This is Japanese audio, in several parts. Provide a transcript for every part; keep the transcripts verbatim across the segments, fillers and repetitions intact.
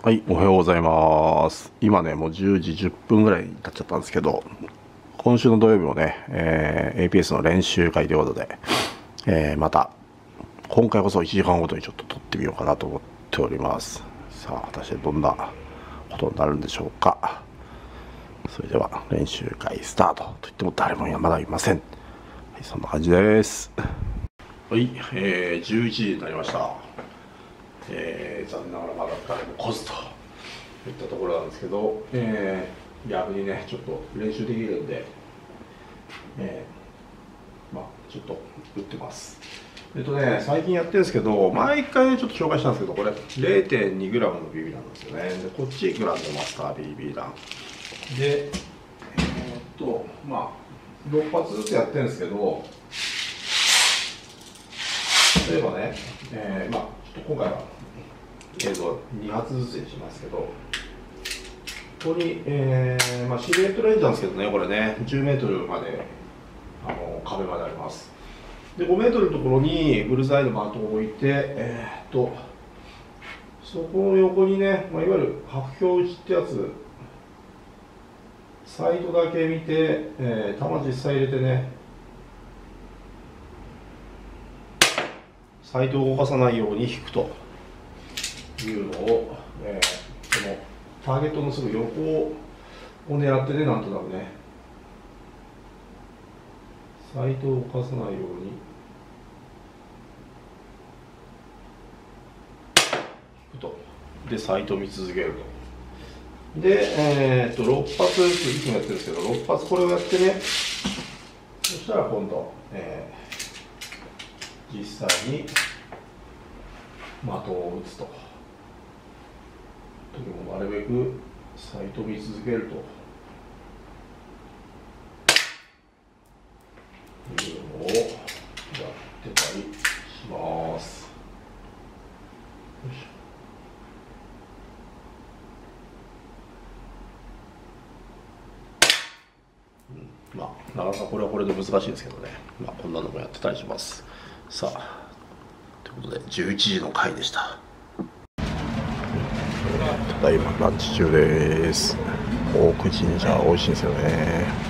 はい、おはようございます。今ね、もうじゅうじじゅっぷんぐらいに経っちゃったんですけど、今週の土曜日もね、えー、エーピーエス の練習会ということで、えー、また、今回こそいちじかんごとにちょっと撮ってみようかなと思っております。さあ、果たしてどんなことになるんでしょうか。それでは、練習会スタートといっても誰もまだいません。はい、そんな感じです。はい、えー、じゅういちじになりました。えー、残念ながらまだ誰も来ずといったところなんですけど、えー、逆にねちょっと練習できるんで、えー、まあちょっと打ってます。えっとね最近やってるんですけど、毎回ねちょっと紹介したんですけど、これ れいてんにグラム の ビービー なんですよね。でこっちグランドマスター ビービー 弾で、えー、っとまあろっ発ずつやってるんですけど、例えばね、えー、まあちょっと今回は映像に発ずつにしますけど、ここに、えーまあ、シルエットレンジなんですけどね、これね、じゅうメートルまであの壁まであります。で、ごメートルのところにブルズアイの的を置いて、えー、っと、そこの横にね、まあ、いわゆる白標打ちってやつ、サイトだけ見て、えー、球実際入れてね、サイトを動かさないように引くというのを、えー、このターゲットのすぐ横を狙ってね、なんとなくね、サイトを動かさないように引くと。で、サイトを見続けると。で、えー、っと、ろっ発ずついつもやってるんですけど、ろっ発これをやってね、そしたら今度、えー、実際に的を打つと。時もなるべくサイトを見続けるというのをやってたりします。よいしょ。うん、まあなかなかこれはこれで難しいですけどね、まあ、こんなのもやってたりします。さあということでじゅういちじの回でした。ただいまランチ中です。大久神社美味しいんですよね。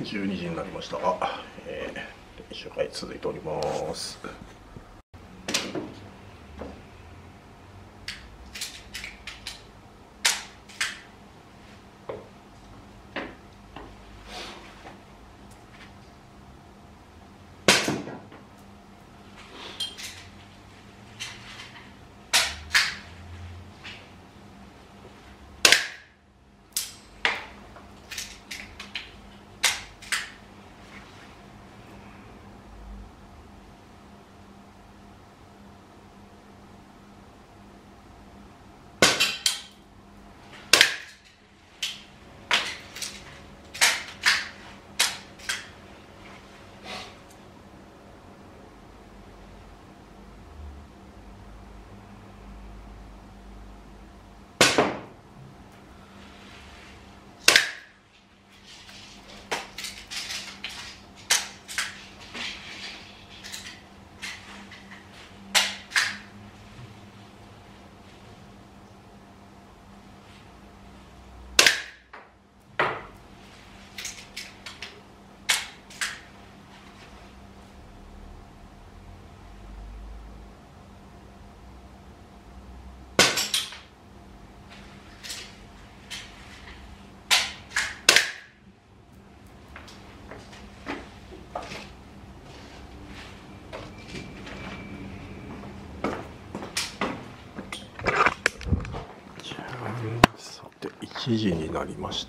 じゅうにじになりましたが、えー、練習会続いております。さていちじになりました。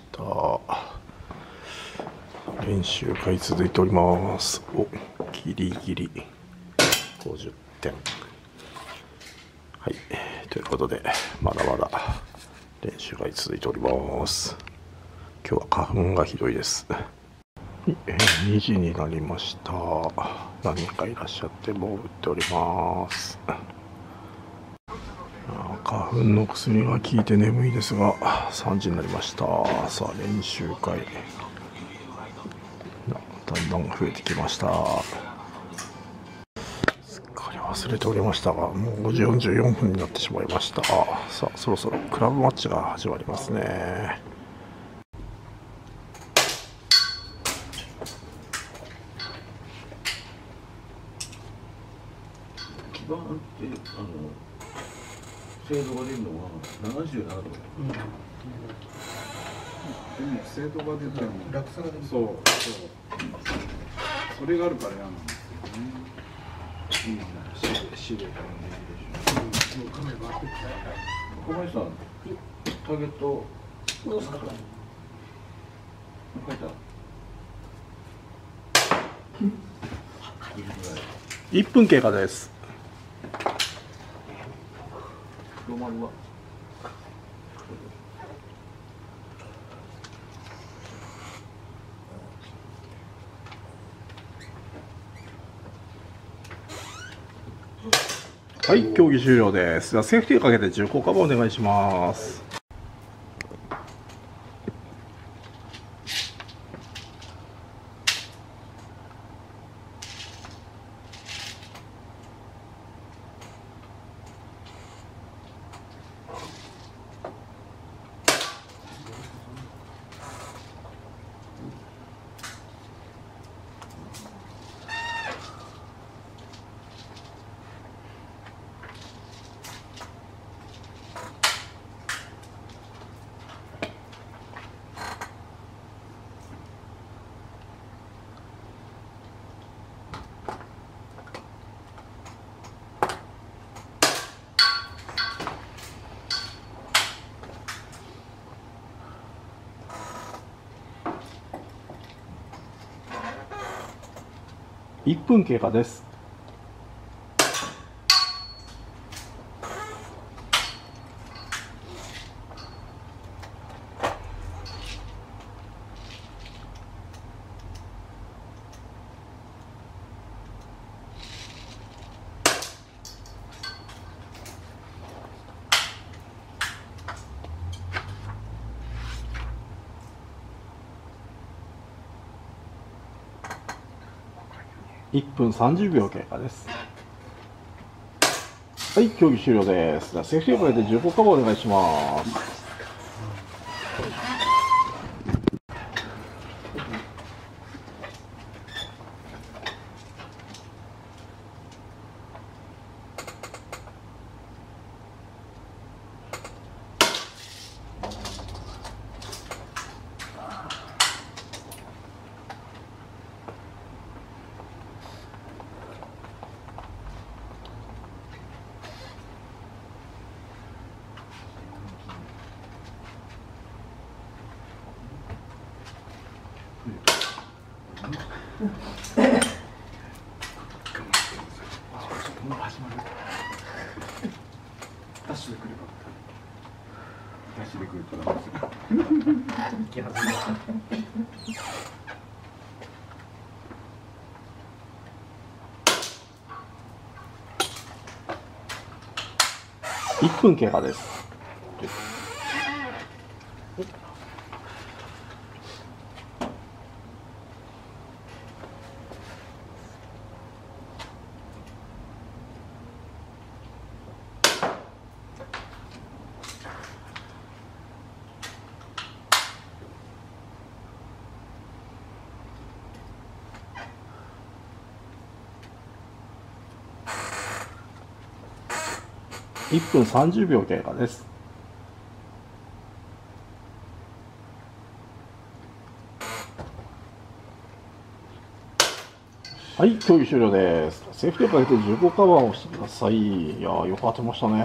練習会続いております。お、ギリギリごじゅってん。はい、ということでまだまだ練習会続いております。今日は花粉がひどいです。にじになりました。何人かいらっしゃってもう打っております。花粉の薬が効いて眠いですが、さんじになりました。さあ練習会だんだん増えてきました。すっかり忘れておりましたが、もうごじよんじゅうよんぷんになってしまいました。さあそろそろクラブマッチが始まりますね。 基盤ってあの精度が出るのはななじゅうななど、うん、でも精度が出たらもう落差が出る、 そうそうそれがあるから嫌なんですよね。今ねシリエからのレギュレーション、もうカメラ回ってきた。 小林さんターゲットどうですか。書いたいっぷん経過です。 黒丸ははい、競技終了です。ではセーフティーかけて重厚化をお願いします。いっぷん経過です。いっぷんさんじゅうびょう経過です。はい、競技終了です。ではセーフティーバーで重厚化をお願いします。 もう始まる。ダッシュで来れば。ダッシュで来るとダメですよ。行き始めた。 いっぷん経過です。いっぷんさんじゅうびょう経過です。はい、競技終了です。セーフティーをかけてじゅうごカバーをしてください。いやー、よく当てましたね。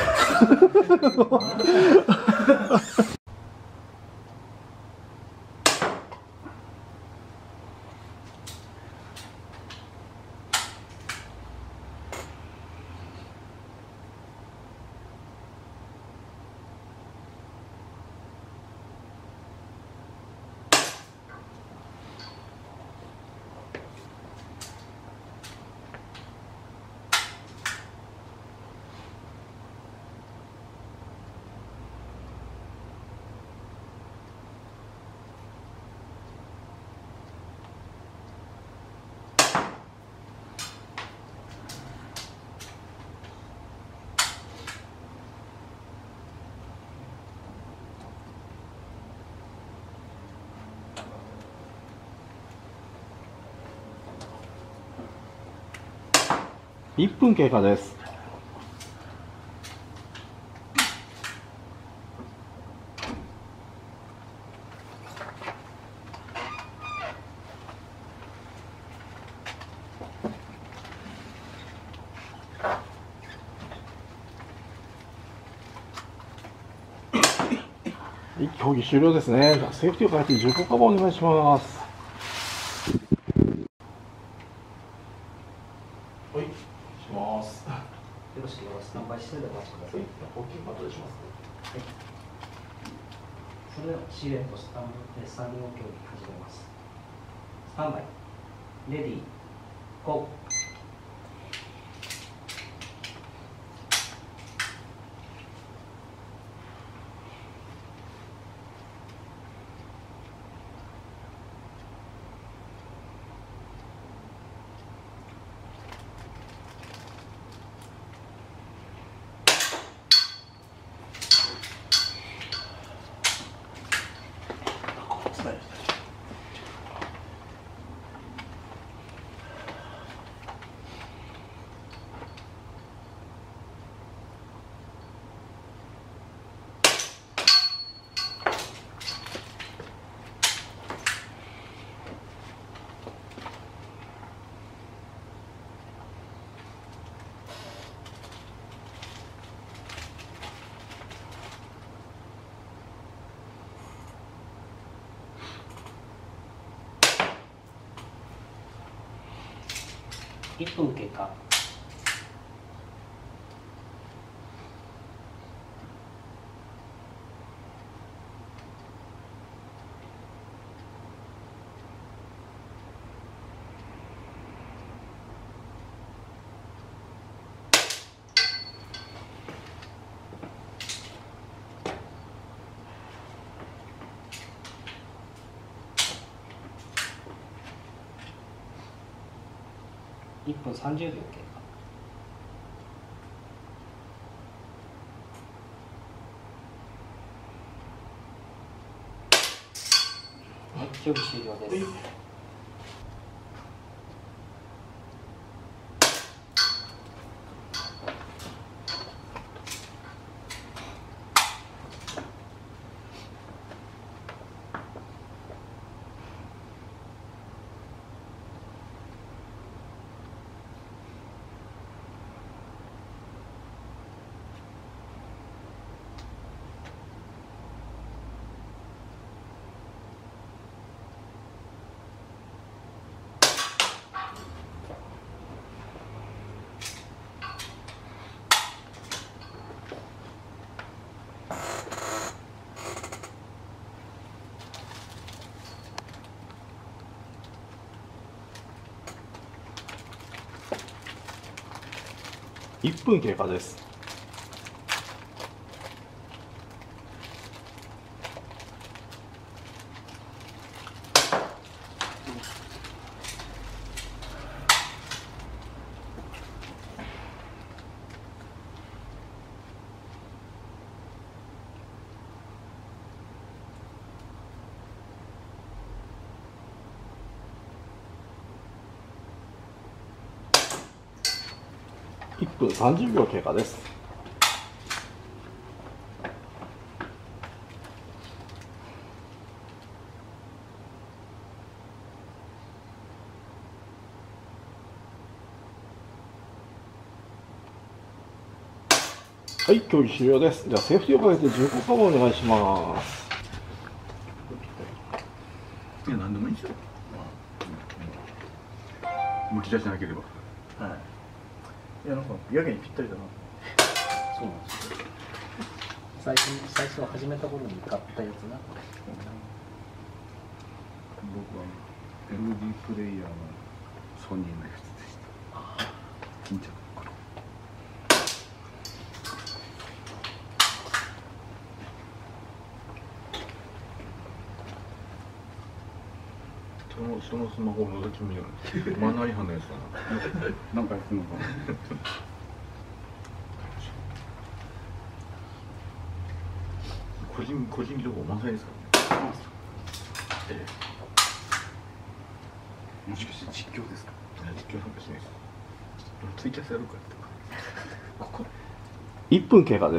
いっぷん経過です。はい、競技終了ですね。じゃあセーフティーをかけてじゅうごカバーお願いします。はい、します。 よろしければスタンバイしてお待ちください。 大きいバトルします。 はい。それではシルエットスタンドスタンディング競技始めます。スタンバイ、レディー、ゴー。いっぷん経過。いっぷんさんじゅうびょう経過。はい、競技終了です。 いっぷん経過です。いっぷんさんじゅうびょう経過です。はい、競技終了です。じゃあセーフティーをかけてじゅうごカバーお願いします。 いや、何でもいいですよ。むき出しなければ。 はい。いや、なんかやけにぴったりだな。 そうなんですよ。最初最初始めた頃に買ったやつが僕は エルディー プレイヤーのソニーのやつでした。巾着の頃。 そのそのスマホを覗き見よう。マナー違反のやつだな。 なんかやってんのかな。 個人個人情報満載ですからね。えもしかして実況ですか。 え、実況なんかしないです。ツイキャスやるからとか。ここ。 いっぷん経過です。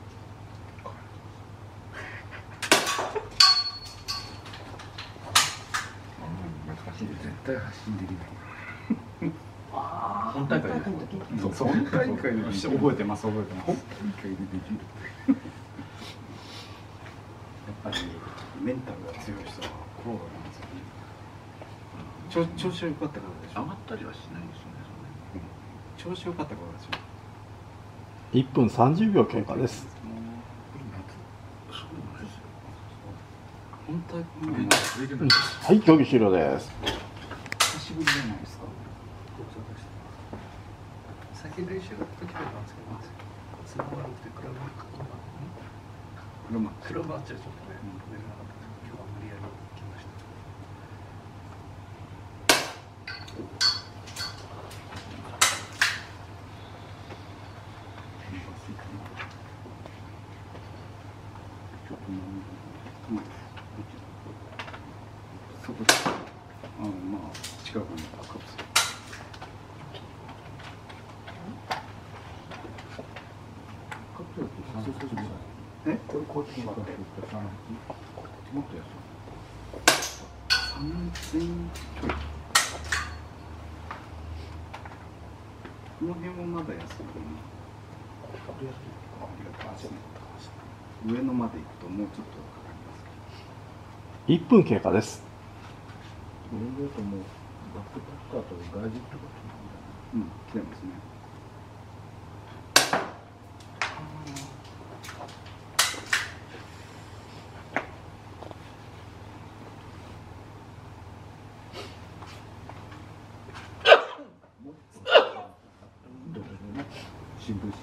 難しいですね。 絶対発信できない。 本大会で。 そう、本大会で覚えてます、覚えてます。 本大会でできる。 やっぱりメンタルが強い人は苦労なんですよね。調調子良かったからでしょ。 上がったりはしないですよね。 調子良かったからでしょ。 いっぷんさんじゅうびょう経過です。 そうなんですよ。 本当にうんそれでなんですはい、競技終了です。 久しぶりじゃないですか。 先練習が時だったんですけど、つながるってクラブ車クラブあっちはちょっとね、出れなかったんですけど、今日は無理やり来ました。 ちょっとまあ、そこあのまあ近くにカプセル。 カプセルって三十数十え？ これこっちにもあって、こっちもっと安い。 三千ちょい。この辺もまだ安いかな。ありがとう。上野まで行くともうちょっとかかりますけいっぷん経過です。 これだともうバックパッカーとガージットがど。うん、来てますね。 新聞紙引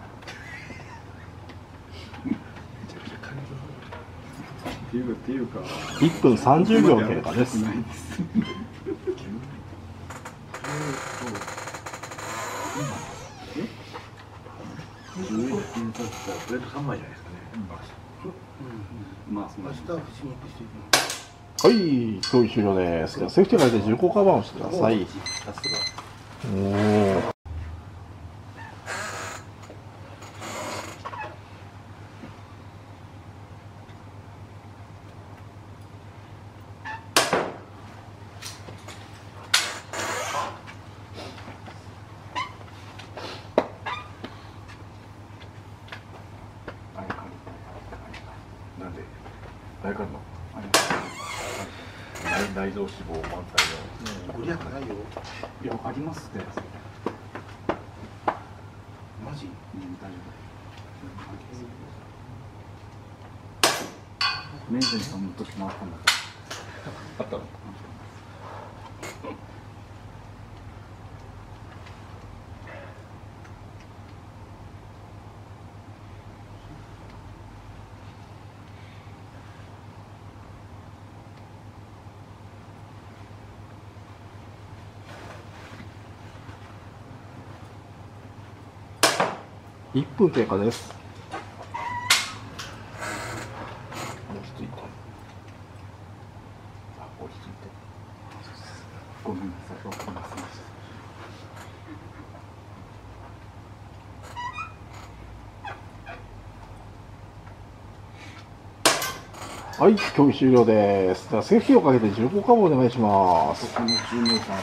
っていうっていうか。 いっぷんさんじゅうびょう経過です。 ないです。 け。上に印刷したらプレート三枚じゃないですかね。 まあその明日はフィッシングしていきます。 はい、競技終了です。ではセーフティーをかけてじゅうごカバーをしてください。 さすが。 おー。 なんで大官の内内臓脂肪満載のご利益ないよ。 いやありますって。 マジ？ うん大丈夫。メンテにその時もあったんだかあったの？ ら。 いっぷん経過です。 落ち着いて。あ、落ち着いて。ごめんなさい、わかりませんでした。 はい、競技終了です。ではセーフティーをかけてじゅうごカーブお願いします。 このじゅうメーター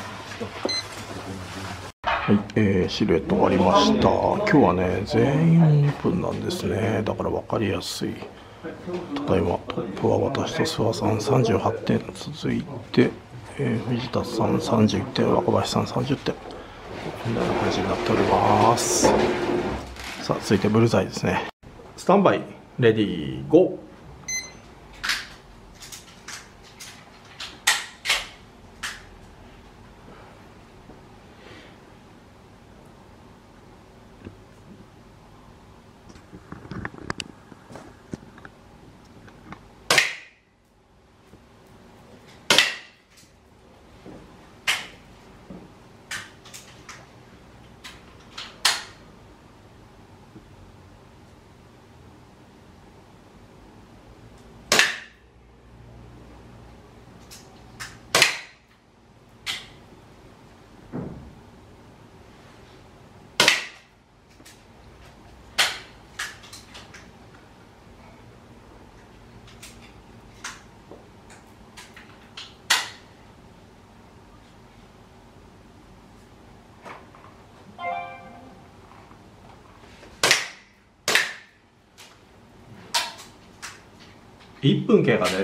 はい、えー、シルエット終わりました。今日はね、全員オープンなんですね。だから分かりやすい。ただいまトップは私と諏訪さんさんじゅうはってん、続いて、えー、藤田さんさんじゅういってん、若林さんさんじゅってん。こんな感じになっております。さあ、続いてブルザイですね。スタンバイ、レディー、ゴー。いっぷん経過です。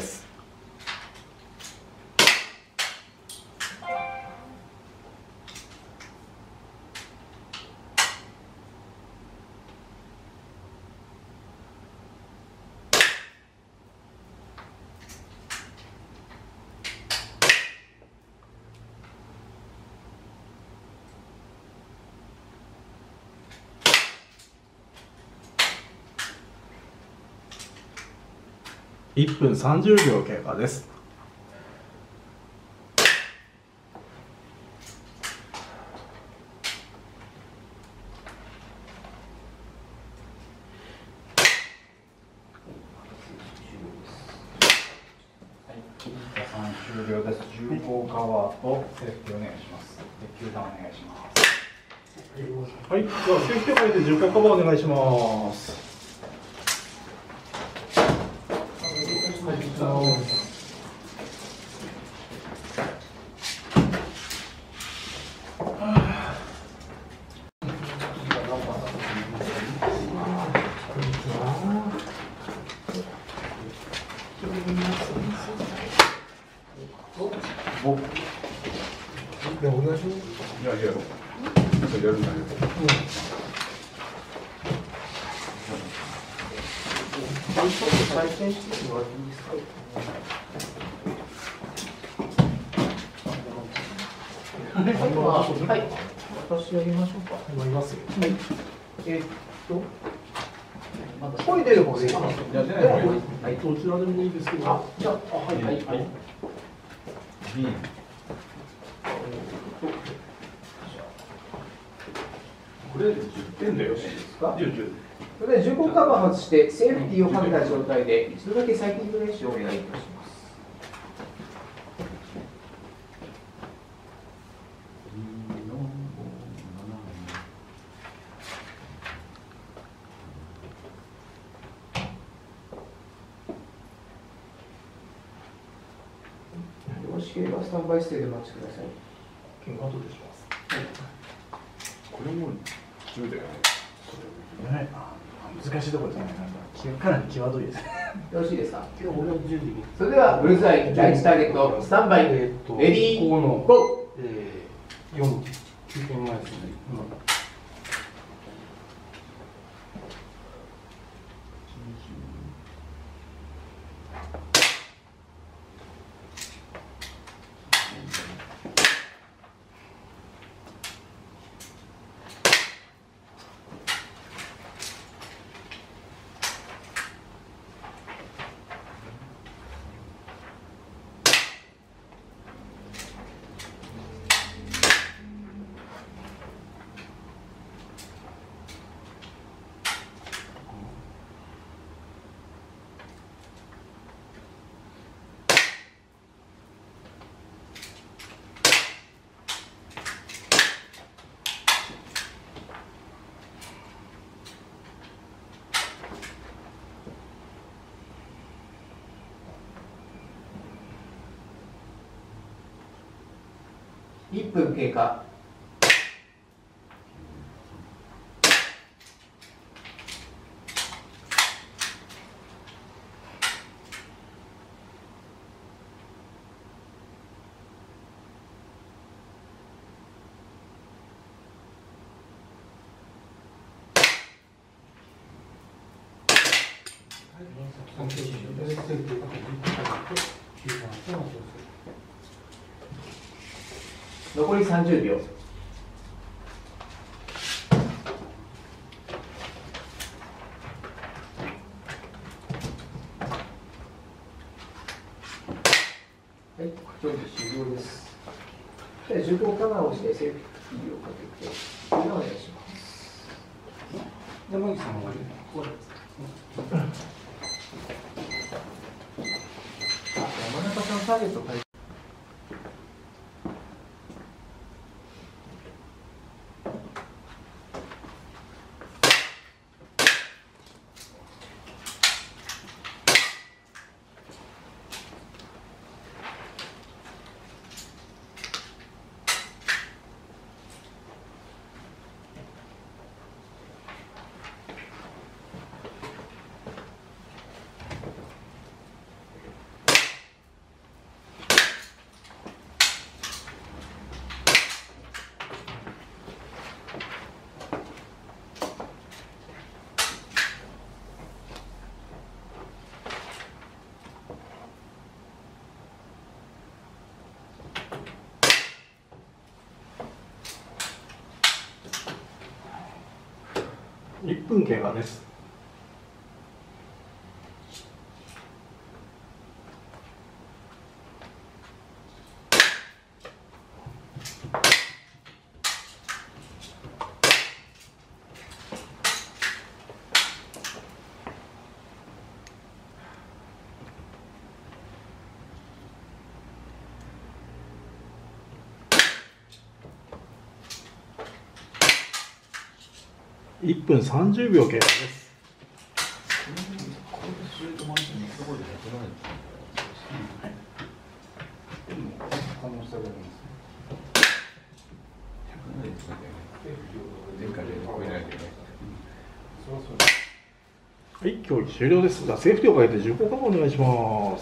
いっぷんさんじゅうびょう経過です。 終了です。じゅうごカワーとセーフティーお願いします。球団お願いします。 はい、ではセーフティーをかけてじゅっこカバーお願いします。 で同じ。 いやいや、なんかやるんだけど。 採点してもらっていいですか。 はい、私やりましょうか。 今いますよ。 はい。えーっと、声出る方でいいですか。 いや、出ない方がいい。 はい。 どちらでもいいですけど。 あ、じゃあ、あはいはいはい。 ビン。これじゅってんだよね。じゅう、じゅう。 それでじゅうごカバー外してセーフティーをかけた状態で一度だけサイクリング練習をお願いいたします。よろしければスタンバイステーでお待ちください。 見学後でします。 これもじゅうだよね。 ね、難しいところですね。かなり際どいです。 よろしいですか。 今日俺はじゅうじ。 それではブルーザイ第一ターゲットスタンバイ、 えっとレディーここのゴー。 えー、よん、きゅうてんまえですね。今いっぷん経過。残りさんじゅうびょう。はい、競技終了です。では、じゅうごカメラをしてセーフティーをかけて、お願いします。山口さんはこうです。あ、山中さんターゲット変えて。 いっぷん経過です。いっぷんさんじゅうびょう経過です。はい、競技終了です。じゃあセーフティーをかけてじゅうごカメお願いします。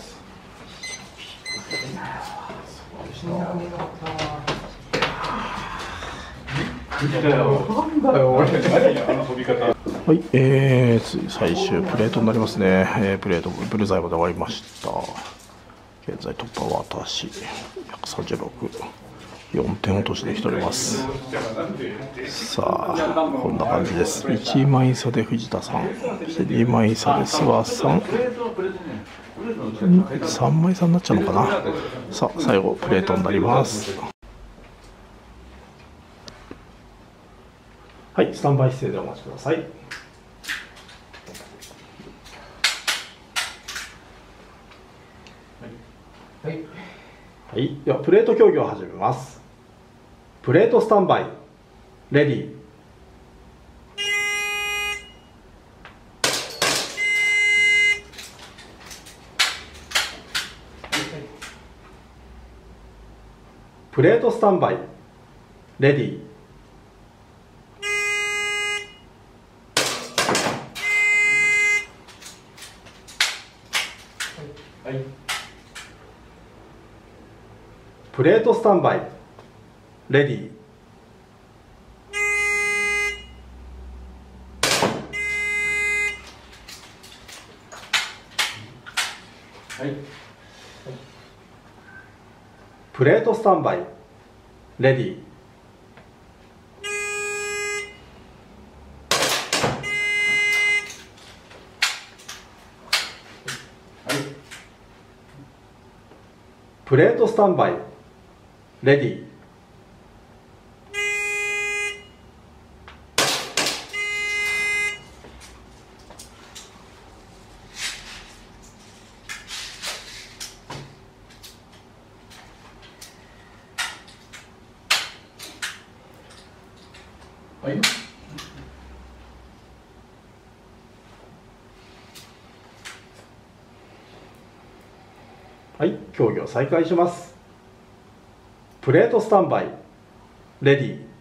はい、えー、最終プレートになりますね。えー、プレートブルザイまで終わりました。現在トップは私、ひゃくさんじゅうろく、よんてん落としできております。さあ、こんな感じです。いちまい差で藤田さん、そしてにまい差で諏訪さん、さんまい差になっちゃうのかな。さあ、最後プレートになります。はい、スタンバイ姿勢でお待ちください。はい、はい、ではプレート競技を始めます。プレートスタンバイ、レディー。プレートスタンバイ、レディー。はい、プレートスタンバイ、レディー。はい、プレートスタンバイ、レディー。プレートスタンバイ、レディー。はい。はい、競技を再開します。プレートスタンバイ。 レディー。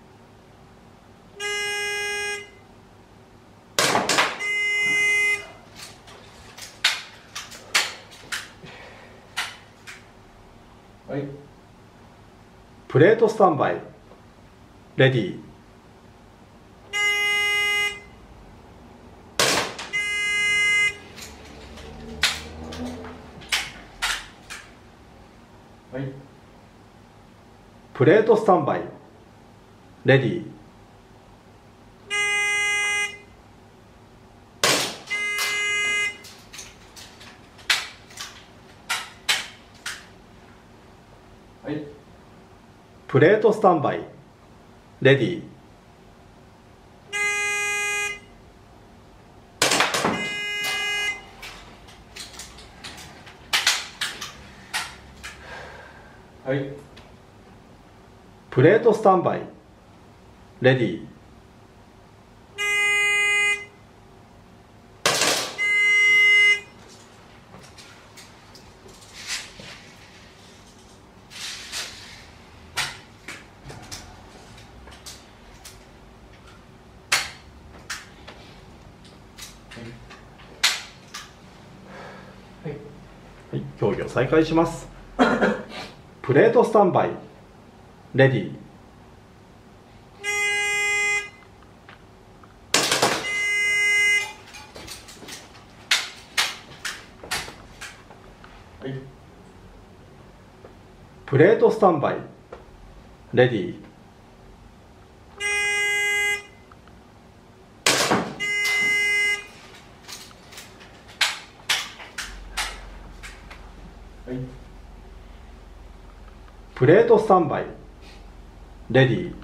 はい。 プレートスタンバイ。レディー。 はい。 プレートスタンバイ。レディー。 はい。 プレートスタンバイ。レディー。 はい。 プレートスタンバイ。レディー。はい、競技を再開します。プレートスタンバイ。レディー。 はい。 プレートスタンバイ。レディー。 はい。 プレートスタンバイ。レディー。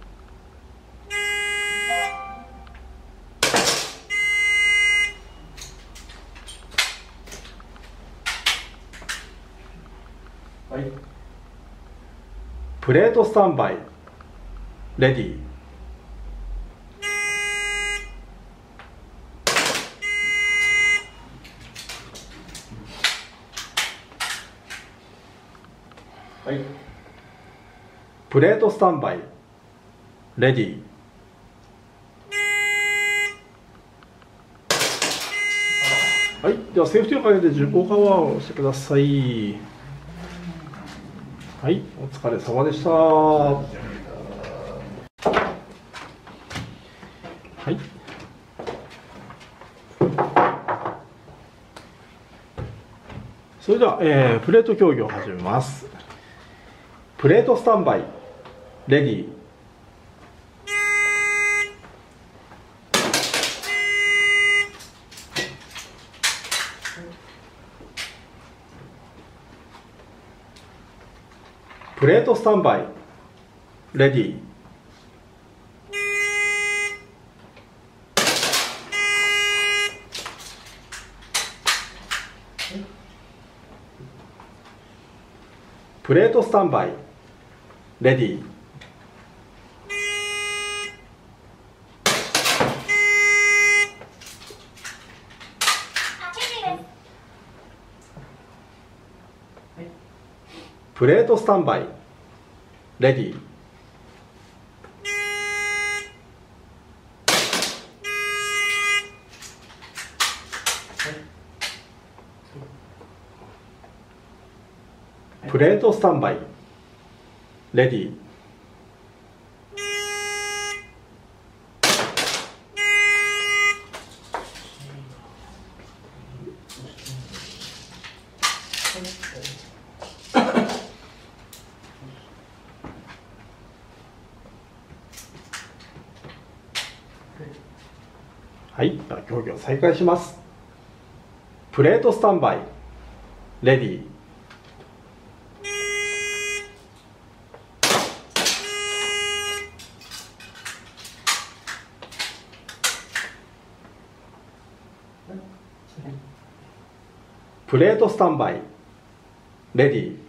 はい。 プレートスタンバイ。レディー。 はい。 プレートスタンバイ。レディー。はい、ではセーフティーをかけて受講カバーをしてください。はい、お疲れ様でした。はい。それでは、えー、プレート競技を始めます。プレートスタンバイ。レディー。プレートスタンバイ。レディー。プレートスタンバイ。レディー。プレートスタンバイ。レディー。プレートスタンバイ。レディー。はい、では競技を再開します。プレートスタンバイ。レディー。プレートスタンバイ。レディー。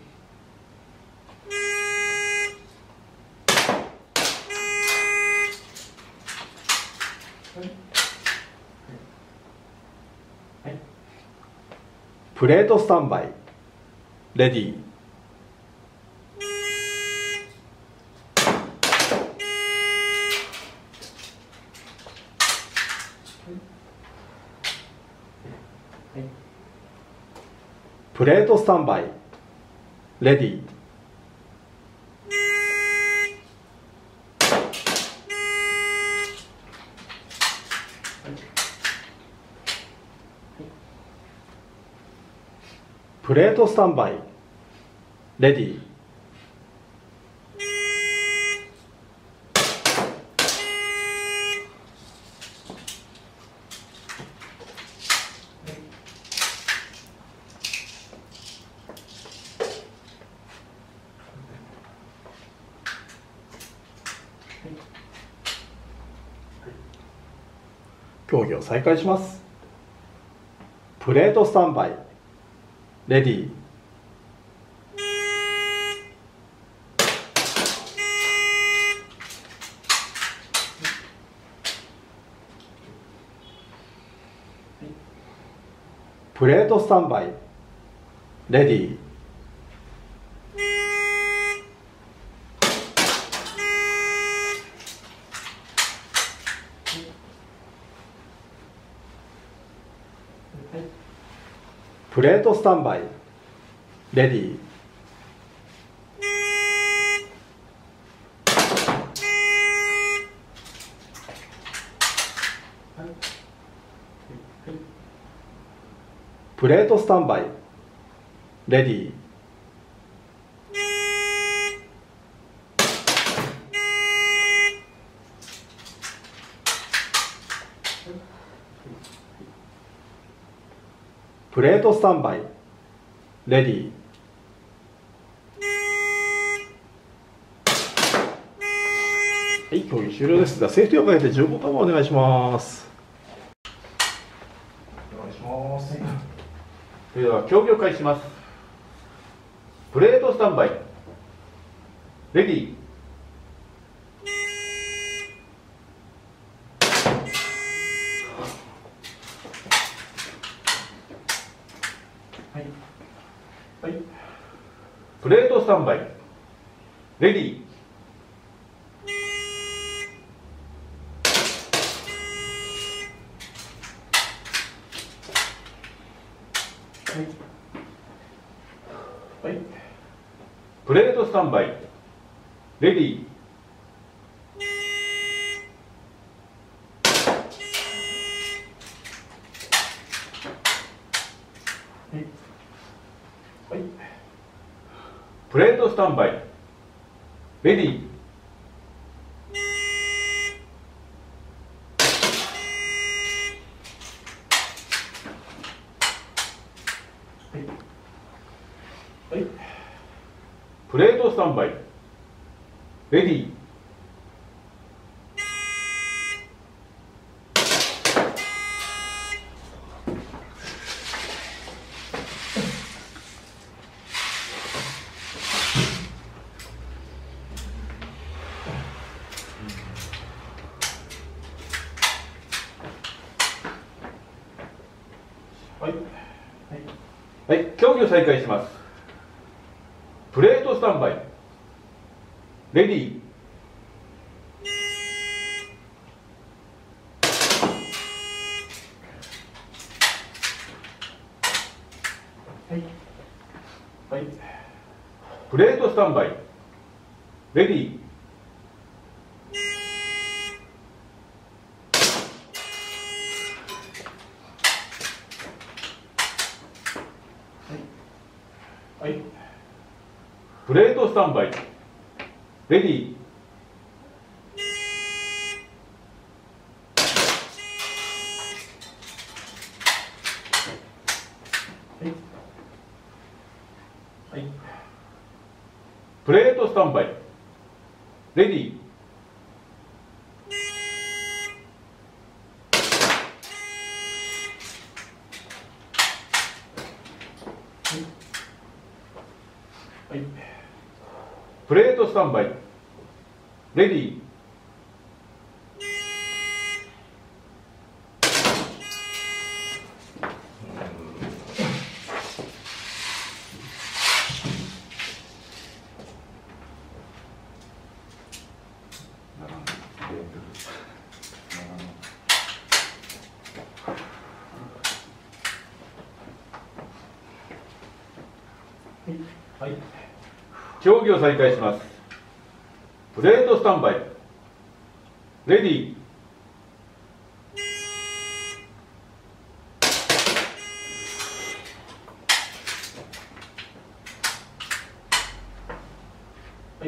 プレートスタンバイ。レディー。 プレートスタンバイレディー。プレートスタンバイレディー。競技を再開します。プレートスタンバイレディー。プレートスタンバイレディー。プレートスタンバイレディー。プレートスタンバイレディー。プレートスタンバイレディー。はい、競技終了です。ではセーフティーをかけてじゅうごカウントお願いします。 お願いします。 それでは競技を開始します。プレートスタンバイレディー。 はいはい。 プレートスタンバイレディー。 はいはい。 プレートスタンバイレディー。 はい。 プレートスタンバイレディー。 はい。 プレートスタンバイレディー。 はい。 はい、競技を再開します。プレートスタンバイレディー。 はい。はい。 プレートスタンバイレディー。 はい。 プレートスタンバイレディー。 はい。 プレートスタンバイレディー。 はい。 プレートスタンバイレディー。 はい、競技を再開します。プレートスタンバイ、レディー。はい、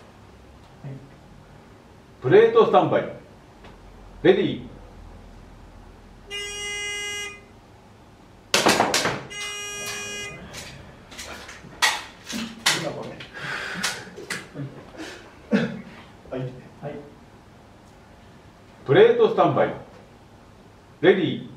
プレートスタンバイ、レディー。プレートスタンバイ、レディー。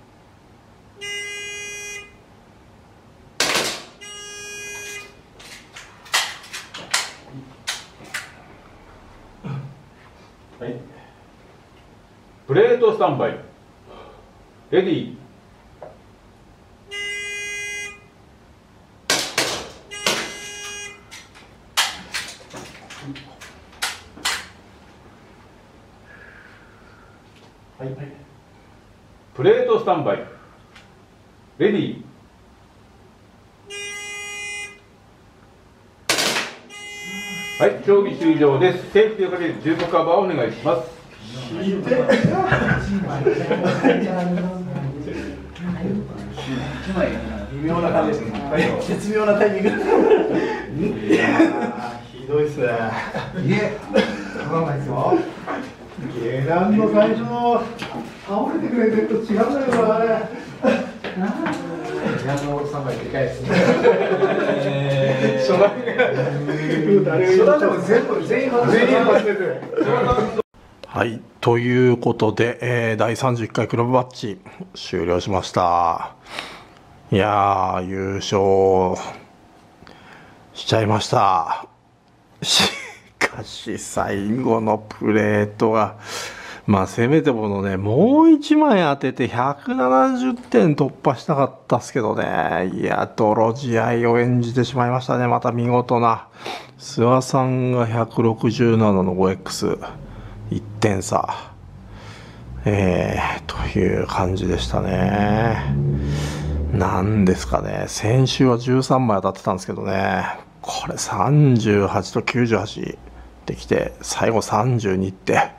はい、プレートスタンバイ、レディー。はい、プレートスタンバイ、レディー。はい、競技終了です。セーフティーをかけるじゅうごカバーをお願いします。 微妙な感じですね。絶妙なタイミング。いやー、ひどいですね。いえ、そうなんですよ。下段の最初の倒れてくれてると違うんだけどあれ。下段のさんばいでかいですね。初段でも全部全員外してて。 はい、ということで、えー、だいさんじゅういっかいクラブマッチ終了しました。いやー、優勝しちゃいました。しかし最後のプレートが、まあせめてものね、もういちまい当ててひゃくななじゅってん突破したかったっすけどね。いや、泥仕合を演じてしまいましたね。また見事な。諏訪さんがひゃくろくじゅうななの ごエックス。いってん差、えー、という感じでしたね。なんですかね、先週はじゅうさんまい当たってたんですけどね、これさんじゅうはちときゅうじゅうはちできて、最後さんじゅうにって、いや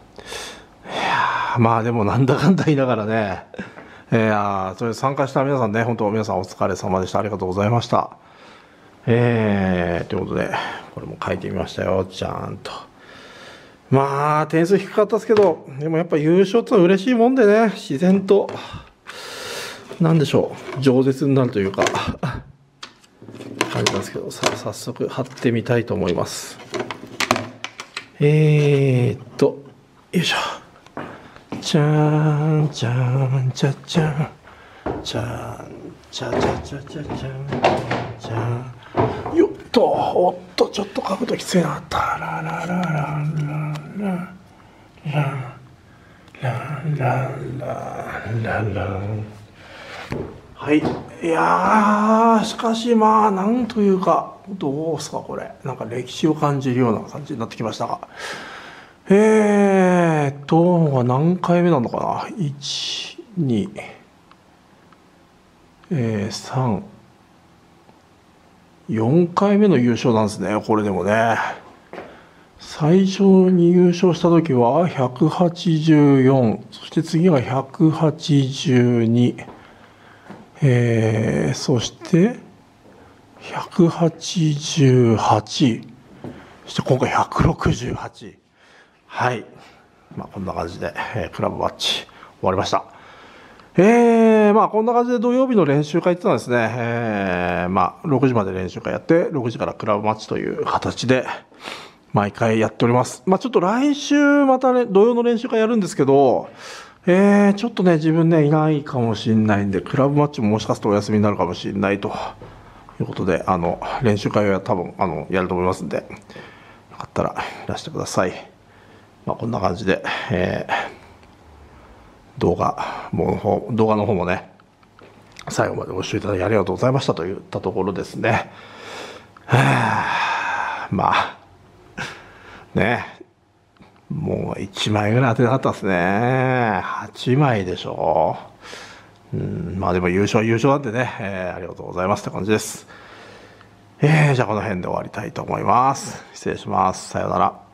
まあでもなんだかんだ言いながらね、いやそれ参加した皆さんね、本当皆さんお疲れ様でした。ありがとうございました。えー、ということで、これも書いてみましたよ、ちゃんと。まあ点数低かったですけど、でもやっぱ優勝ってのは嬉しいもんでね、自然となんでしょう、饒舌になるというか感じなんですけど、さあ早速貼ってみたいと思います。えーっとよいしょ、じゃーんじゃーんじゃじゃんじゃーんじゃじゃじゃじゃじゃんじゃーんよっと、おっとちょっと角度きついな。タララララララララララララ。はい、いやーしかしまあなんというか、どうすかこれ、なんか歴史を感じるような感じになってきましたが、えーっと何回目なのかな、いち、に、えー、さん、よんかいめの優勝なんですね、これでもね。最初に優勝した時はひゃくはちじゅうよん、そして次がひゃくはちじゅうに、えー、そしてひゃくはちじゅうはち、そして今回ひゃくろくじゅうはち。はい、まあこんな感じで、えー、クラブマッチ終わりました。えー、まあこんな感じで土曜日の練習会っていうのはですね、えー、まあろくじまで練習会やって、ろくじからクラブマッチという形で毎回やっております。まあちょっと来週またね、土曜の練習会やるんですけど、えー、ちょっとね、自分ね、いないかもしれないんで、クラブマッチももしかするとお休みになるかもしれないということで、あの、練習会は多分、あの、やると思いますんで、よかったらいらしてください。まあこんな感じで、えー動画も動画の方もね、最後までご視聴いただきありがとうございましたといったところですね。はあ、まあね、もういちまいぐらい当てなかったですね。はちまいでしょう。うん、まあでも優勝は優勝なんでね、えー、ありがとうございますって感じです。 えー、じゃあこの辺で終わりたいと思います。失礼します。さようなら。